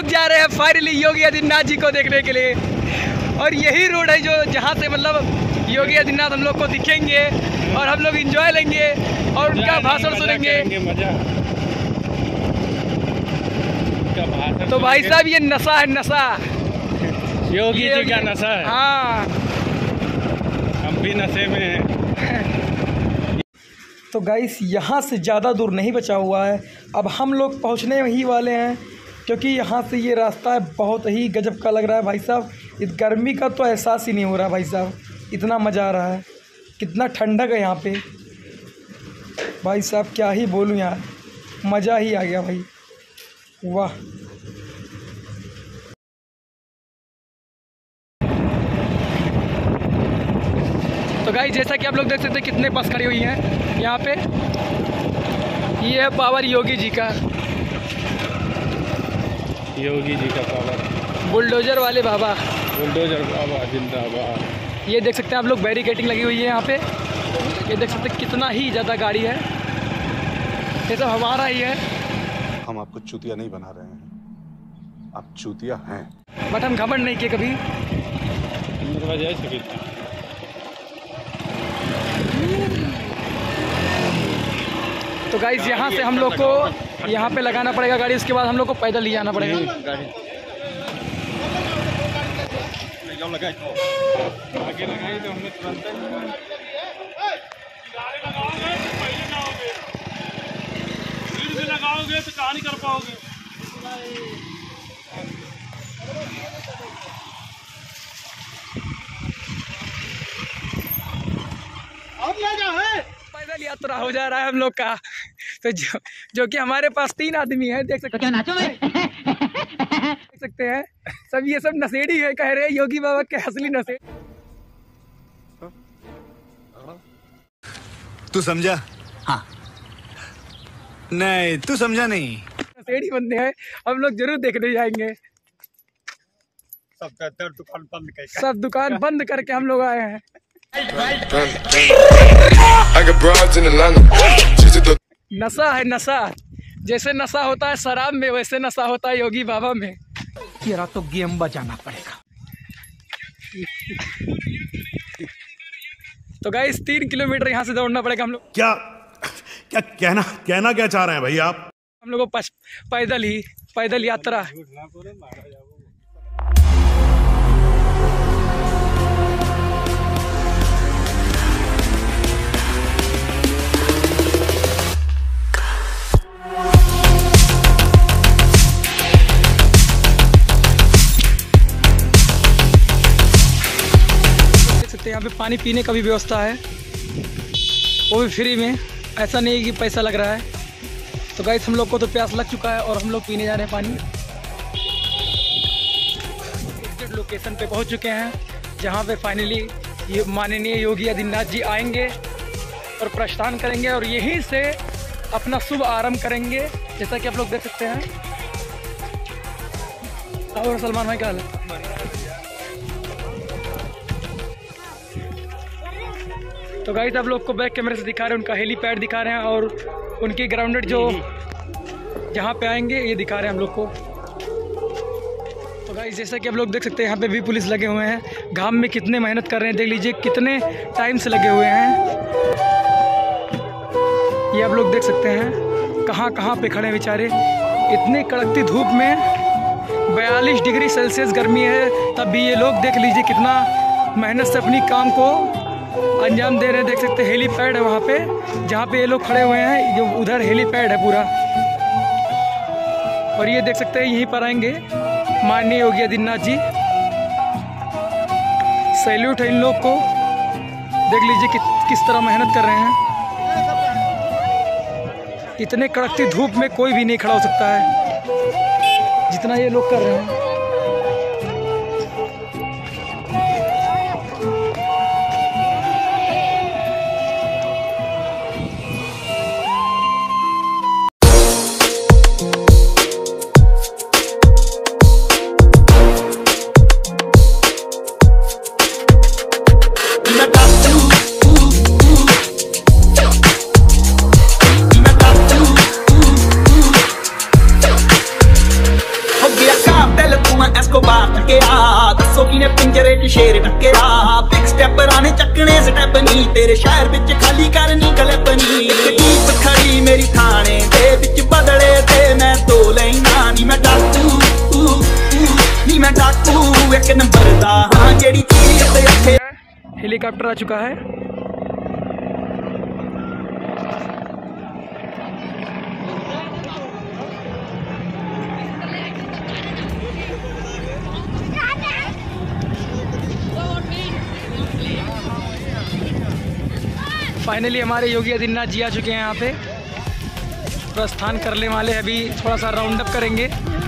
लोग जा रहे हैं फाइनली योगी आदित्यनाथ जी को देखने के लिए। और यही रोड है जो जहाँ से मतलब योगी आदित्यनाथ हम लोग को दिखेंगे और हम लोग एंजॉय लेंगे और उनका भाषण सुनेंगे। तो भाई साहब ये नशा है, नशा योगी जी का नशा है। हाँ, हम भी नशे में हैं। तो गाइस यहाँ से ज़्यादा दूर नहीं बचा हुआ है, अब हम लोग पहुँचने ही वाले हैं क्योंकि यहाँ से ये रास्ता बहुत ही गजब का लग रहा है भाई साहब। इस गर्मी का तो एहसास ही नहीं हो रहा भाई साहब, इतना मज़ा आ रहा है, कितना ठंडक है यहाँ पे भाई साहब, क्या ही बोलूँ यार, मज़ा ही आ गया भाई, वाह। तो गाइस जैसा कि आप लोग देख सकते हैं कितने बस खड़ी हुई हैं यहाँ पे, ये है पावर योगी जी का, योगी जी का पावर, बुलडोजर वाले बाबा, बुलडोजर बाबा जिंदाबाद। ये देख सकते हैं आप लोग बैरिकेडिंग लगी हुई है यहाँ पे, ये देख सकते हैं कितना ही ज़्यादा गाड़ी है, ये सब हमारा ही है। हम आपको चूतिया नहीं बना रहे हैं, आप चूतिया हैं, बट हम घमंड नहीं किए कभी। तो गाइस यहाँ से हम लोग को यहाँ पे लगाना पड़ेगा गाड़ी, उसके बाद हम लोग को पैदल ही आना पड़ेगा। लगाओगे तो कहां नहीं कर पाओगे। पैदल यात्रा हो जा रहा है हम लोग का, तो जो कि हमारे पास 3 आदमी है, देख सकते हैं, देख सकते हैं सब, ये सब नशेड़ी है, कह रहे हैं योगी बाबा के असली नशेड़ी। तू समझा? हाँ। नहीं तू समझा नहीं। नशेड़ी बंदे हैं, हम लोग जरूर देखने जाएंगे। सब दुकान बंद करके हम लोग आए हैं। नशा है नशा, जैसे नशा होता है शराब में वैसे नशा होता है योगी बाबा में। तेरा तो गेम बजाना पड़ेगा। तो गाइस 3 किलोमीटर यहाँ से दौड़ना पड़ेगा हम लोग। क्या क्या कहना क्या चाह रहे हैं भाई आप? हम लोग को पैदल यात्रा। यहाँ पे पानी पीने का भी व्यवस्था है, वो भी फ्री में, ऐसा नहीं है कि पैसा लग रहा है। तो गाइस हम लोग को तो प्यास लग चुका है और हम लोग पीने जा रहे हैं पानी। लोकेशन पे पहुंच चुके हैं जहां पे फाइनली ये माननीय योगी आदित्यनाथ जी आएंगे और प्रस्थान करेंगे और यहीं से अपना शुभ आरंभ करेंगे, जैसा कि आप लोग देख सकते हैं। और सलमान भाई क्या हाल है? तो गाइस आप लोग को बैक कैमरे से दिखा रहे हैं, उनका हेलीपैड दिखा रहे हैं और उनकी ग्राउंडेड जो जहाँ पे आएंगे ये दिखा रहे हैं हम लोग को। तो गाइस जैसा कि आप लोग देख सकते हैं यहाँ पे भी पुलिस लगे हुए हैं, घाम में कितने मेहनत कर रहे हैं, देख लीजिए कितने टाइम से लगे हुए हैं। ये आप लोग देख सकते हैं कहाँ पे खड़े हैं बेचारे, इतनी कड़कती धूप में 42 डिग्री सेल्सियस गर्मी है, तब भी ये लोग देख लीजिए कितना मेहनत से अपनी काम को अंजाम दे रहे हैं। देख सकते हैं हेलीपैड है वहाँ पे जहाँ पे ये लोग खड़े हुए हैं, जो उधर हेलीपैड है पूरा। और ये देख सकते हैं यहीं पर आएंगे माननीय योगी आदित्यनाथ जी। सैल्यूट है इन लोग को, देख लीजिए किस तरह मेहनत कर रहे हैं। इतने कड़कती धूप में कोई भी नहीं खड़ा हो सकता है जितना ये लोग कर रहे हैं। हो गया पिंजरे च शेर टक्केरा बिग स्टेप राने चकने स्टेप नी तेरे शहर विच खाली करनी क्लिप नी जीप खड़ी मेरी थाने दे विच बदले ते मैं दो लेना नी मैं डाकू नी मैं डाकू एक नंबर दा हां जेड़ी चीज ते अथे। हेलीकॉप्टर आ चुका है। फाइनली हमारे योगी आदित्यनाथ जी आ चुके हैं यहाँ पे, प्रस्थान करने वाले अभी थोड़ा सा राउंड अप करेंगे।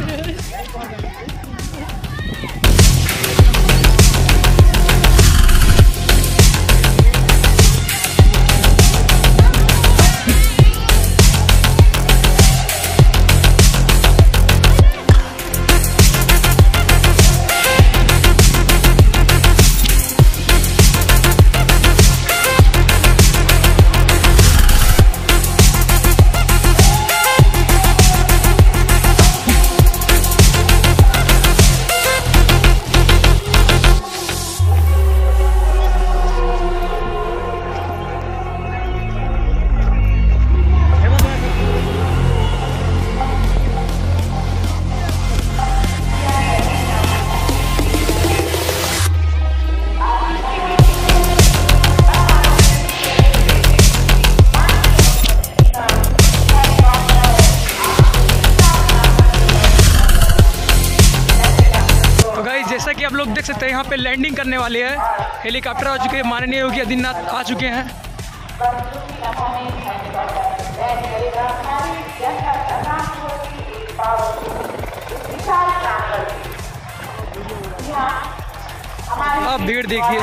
जैसा कि आप लोग देख सकते हैं यहाँ पे लैंडिंग करने वाले हैं, हेलीकॉप्टर आ चुके हैं, माननीय योगी आदित्यनाथ आ चुके हैं। आप भीड़ देखिए।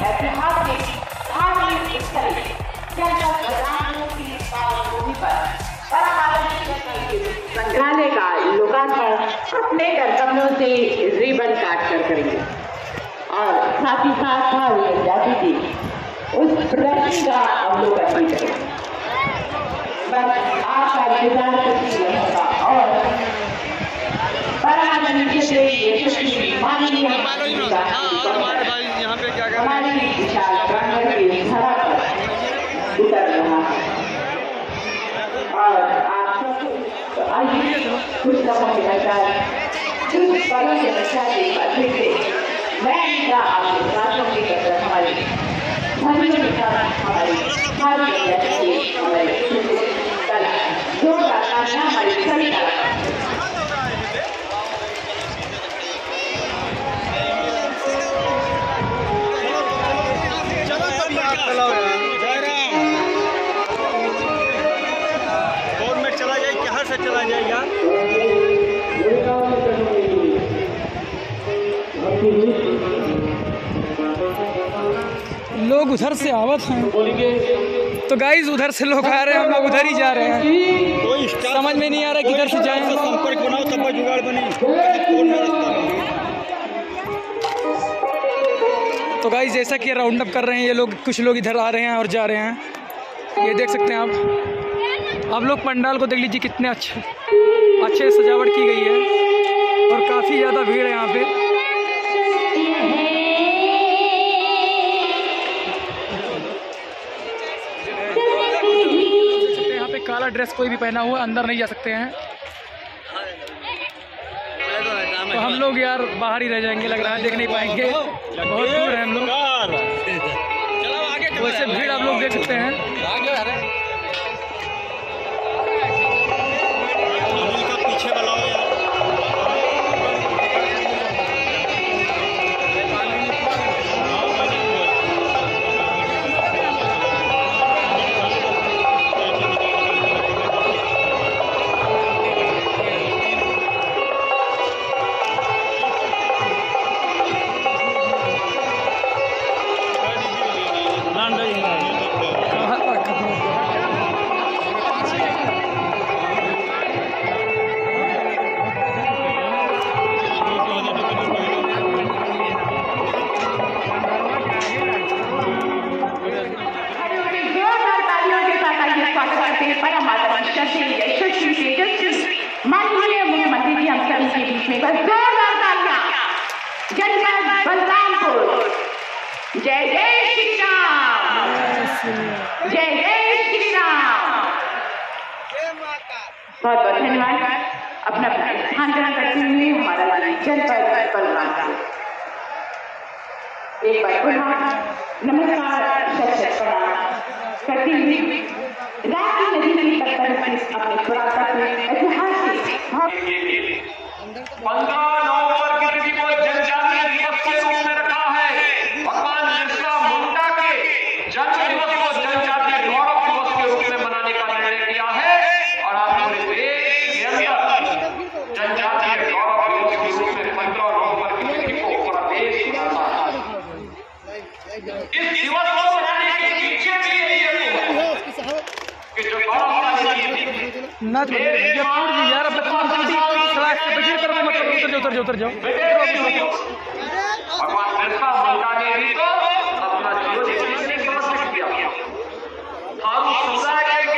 संग्रहालय का लोकार्पण अपने कर्तव्यों से रिबन काट कर करेंगे और साथ ही साथ भारतीय जाति की उस प्रदर्शन का अवलोकन भी करेंगे। बस आपका इंतजार करती रहेगा और परमानंद से यशस्वी माननीय हमारी विशाल प्रांगण की धरा पर उतर रहा है और आप सबको आइए कुछ लम्हों के बजाय कुछ पलों के बचाने के से मैं इनका आपके साथों की तरफ हमारी भाइयों के साथ हमारी भारतीय हमारे कला दो का हमारी सभी कला चला जाएगा। लोग उधर से आवत हैं तो गाइस उधर से लोग आ रहे हैं, हम लोग उधर ही जा रहे हैं। समझ में नहीं आ रहा किधर से जाएं। संपर्क बनाओ तब जुगाड़ बनी। तो गाइस जैसा कि राउंड अप कर रहे हैं ये लोग, कुछ लोग इधर आ रहे हैं और जा रहे हैं। ये देख सकते हैं आप लोग पंडाल को देख लीजिए, कितने अच्छे सजावट की गई है और काफ़ी ज़्यादा भीड़ है यहाँ पे। यहाँ पे काला ड्रेस कोई भी पहना हुआ अंदर नहीं जा सकते हैं, तो हम लोग यार बाहर ही रह जाएंगे, लग रहा है देख नहीं पाएंगे, बहुत दूर है हम लोग। वैसे भीड़ आप लोग देख सकते हैं। माननीय मुख्यमंत्री जी हम सभी के बीच में बस जोरदार तालियां। जनपद बलरामपुर जय जय श्री राम, जय जय श्री राम। बहुत बहुत धन्यवाद। अपना स्थान ग्रहण करते हुए हमारा जनपद बलरामपुर एक बार पुनः नमस्कार सत प्रणाम करते हुए राप्ती नदी की तट पर अपने पुरातन ऐतिहासिक 15 नवंबर की तिथि को जनजातीय दिवस के रूप में रखा है। भगवान बिरसा मुंडा के जन्म दिवस को जनजातीय गौरव दिवस के रूप में मनाने का निर्णय किया है और आज पूरे देश के अंदर जनजातीय गौरव दिवस के रूप में 15 नवंबर की तिथि को पूरा देश मनाता है। इस दिवस को मनाने के पीछे भी यही है कि जो गौरवशाली ना तो ये फूट जी यार, अब तुम छुट्टी सड़क से बगैर करो मत, उतर जाओ। भगवान बिरसा मुंडा ने भी तो अपना जीवन इसी के समर्पित किया। हम समुदाय के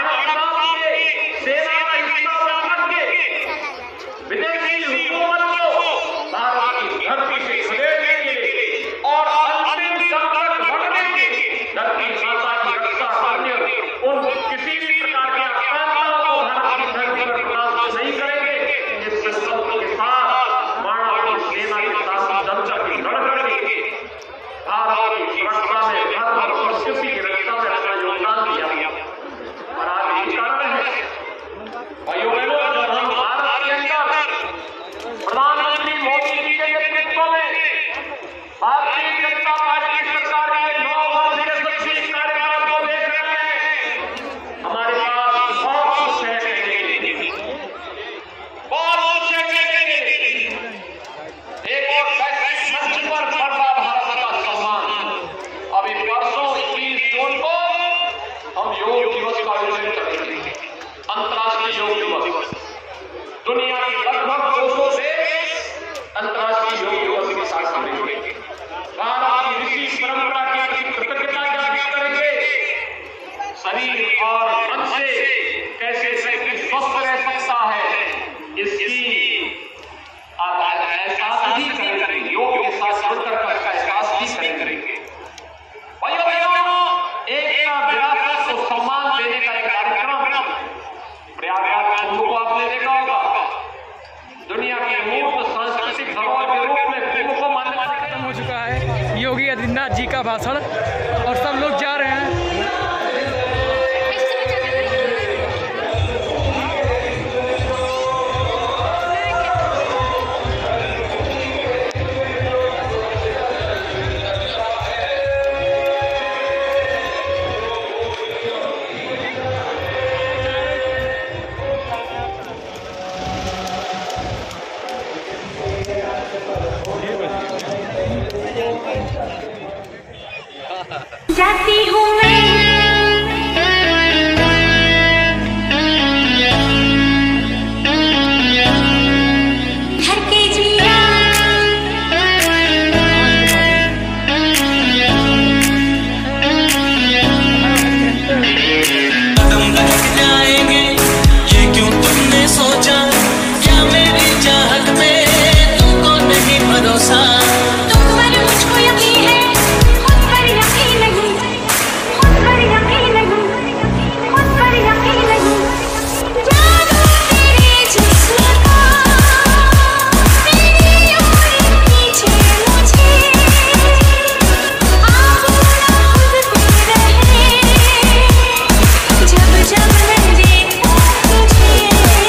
सेना का हिस्सा बनकर के विदेशी हुकूमत को भारत की धरती से खदेड़ने के लिए और अंतिम दम तक लड़ने के धरती माता की रक्षा करने उन किसी भी प्रकार के आक्रांताओं को भारत की धरती पर बर्दाश्त नहीं करेंगे। इस संकल्प के साथ मानव की सेना के साथ दम तक लड़ करके भारत की सुरक्षा में, धर्म और संस्कृति की रक्षा में अपना योगदान दिया और आज यही कारण है भाइयों बहनों, जब हम भारत के अंदर प्रधानमंत्री मोदी जी के नेतृत्व में भारतीय जनता पार्टी की सरकार के 9 वर्ष के शक्ति कार्यकाल को देख रहे हैं, हमारे पास बहुत कुछ है कहने के लिए, बहुत कुछ है कहने के लिए। एक और वैश्विक मंच पर बढ़ता भारत का सम्मान। अभी परसों 21 जून को हम योग दिवस का आयोजन करेंगे, अंतर्राष्ट्रीय योग दिवस। दुनिया की लगभग 200 देश अंतर्राष्ट्रीय योग दिवस के साथ करेंगे। भारत की ऋषि परंपरा के प्रति कृतज्ञता ज्ञापित करेंगे। शरीर और मन से कैसे व्यक्ति स्वस्थ रह सकता है, इसकी आप एहसास ही करेंगे, योग के साथ जुड़कर इसका एहसास ही करेंगे। भाइयों बहनों, एकता विरासत को सम्मान देने का एक कार्यक्रम प्रयागराज कुंभ को आपने देखा होगा। दुनिया की अमूर्त सांस्कृतिक धरोहर के रूप में कुंभ को मान्यता खत्म हो चुका है योगी आदित्यनाथ जी का भाषण और सब लोग जा रहे हैं। जाती हूँ मैं घर के जिया कदम लग जाएंगे, ये क्यों तुमने सोचा, क्या मेरी चाहत में तुमको नहीं भरोसा। तुम पर मुझको यकीन है, खुद पर यकीन नहीं, खुद पर यकीन नहीं, खुद पर यकीन नहीं। जादू तेरे जिस्म का मेरी उम्र पीछे मुझे आबूना खुद पे रहे जब जब मैं देखूं तुझे।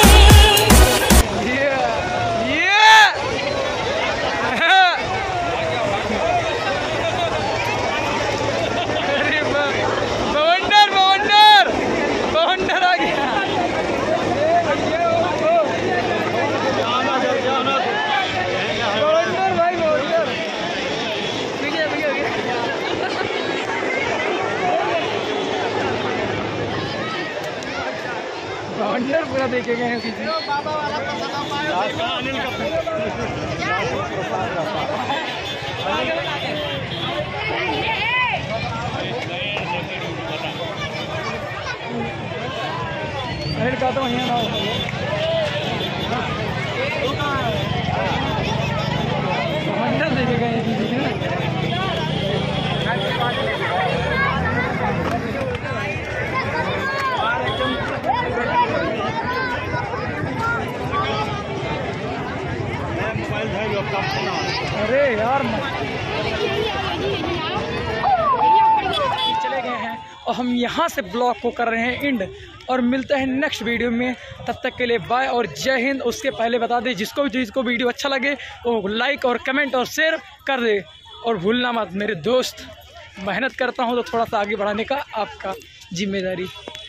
बवंडर आ गया। बवंडर भाई बवंडर बवंडर पूरा देखे गए हैं। अरे का तो वहीं ना हो देखे गए और हम यहाँ से ब्लॉग को कर रहे हैं एंड, और मिलते हैं नेक्स्ट वीडियो में। तब तक के लिए बाय और जय हिंद। उसके पहले बता दें जिसको वीडियो अच्छा लगे वो लाइक और कमेंट और शेयर कर दे, और भूलना मत मेरे दोस्त, मेहनत करता हूँ तो थोड़ा सा आगे बढ़ाने का आपका जिम्मेदारी।